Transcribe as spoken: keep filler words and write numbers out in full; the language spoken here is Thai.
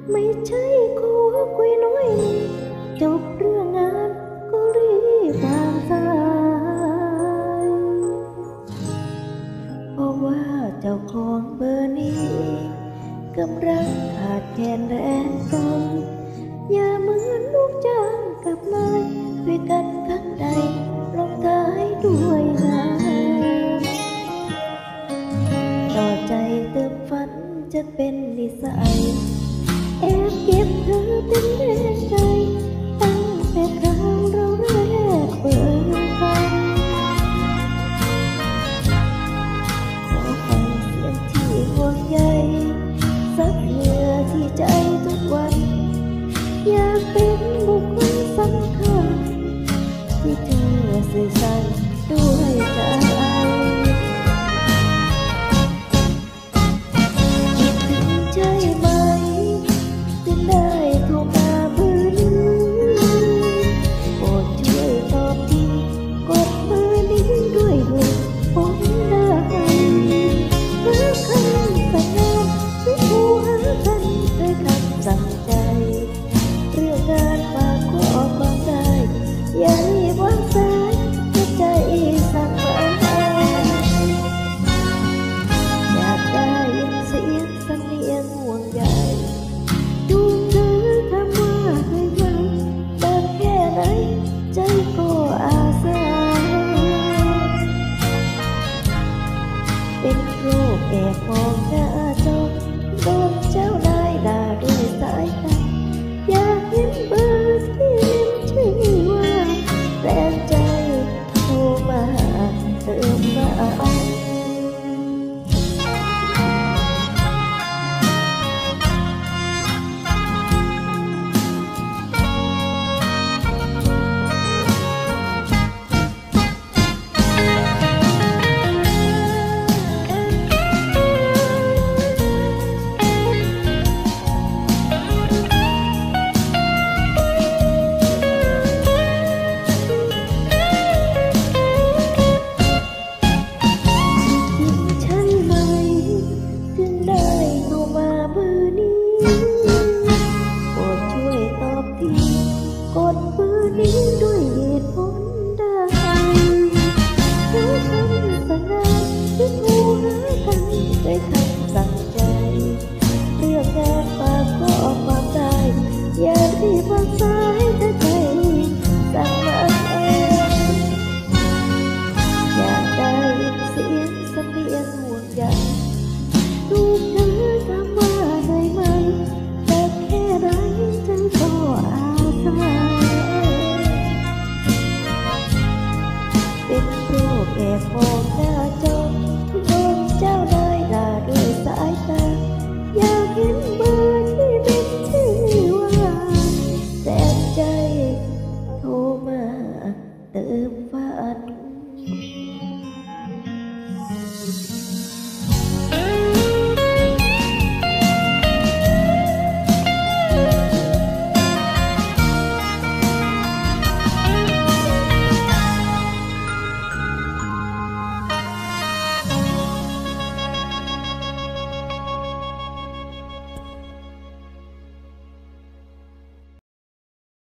ไม่ใช่ขอคุยน้อยจบเรื่องงานก็รีบวางสายเพราะว่าเจ้าของเบอร์นี้กำลังขาดแคลนแรงใจอย่าเหมือนลูกจ้างกับนายด้วยกันข้างใดลงท้ายด้วยงานต่อใจเติมฝันจะเป็นนิสัยแอบเก็บเธอเป็นแรงใจตั้งแต่คราวเราแรกเปิดกันขอฟังเสียงที่ห่วงใยซับเหงื่อที่ใจทุกวันอยากเป็นบุคคลสำคัญที่เธอสื่อสารด้วยใจคิดถึงใช่ไหมจึงได้โทรมาเบอร์นี้โปรดช่วยตอบทีกดเบอร์นี้ด้วยเหตุผลใดเมื่อคำสัญญาที่ผู้หากันด้วยคำสั่งใจเรื่องงานฝากขอความได้อย่ารีบวางสายจะใจสั่งมาอยากได้ยินเสียงสำเนียงห่วงใยดูเธอทำว่าให้มันแต่แค่ไหนใจก็อาสาเป็นโรคแอบมองหน้าจอโดนเจ้านายด่าด้วยสายตาอยากเห็นเบอร์ที่เล่นชื่อว่าแรงใจโทรมาเติมมากดเบอร์นี้ด้วยเหตุผลใดเพราะคำสั่งงานที่ผู้หากันด้วยคำสั่งใจเรื่องงานฝากขอความได้อย่ารีบวางสายถ้าใจสั่งมาเองอยากได้ยินเสียงสำเนียงห่วงใยถูกเธอถามว่าเหนื่อยไหมแต่แค่ไรใจก็อาเป็นโรคแอบมองหน้าจอโดนเจ้านายด่าด้วยสายตาอยากเห็น